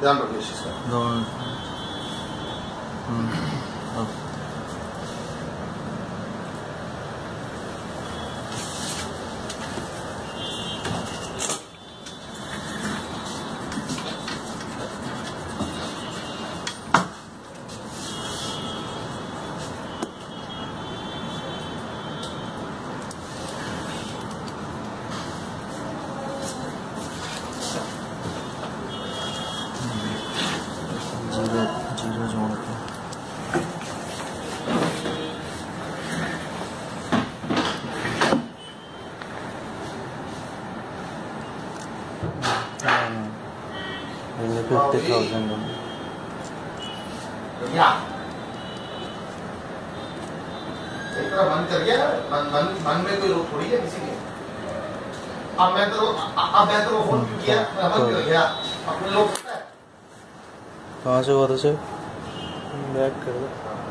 ध्यान रखिए इस चीज का। जीरो जोड़ के $50,000 एक तरह मन कर गया, मन में कोई रोक थोड़ी है किसी की। अब मैं तो फोन किया, मन कर गया अपने लोग। कहाँ से हुआ था सर? बैक कर दो।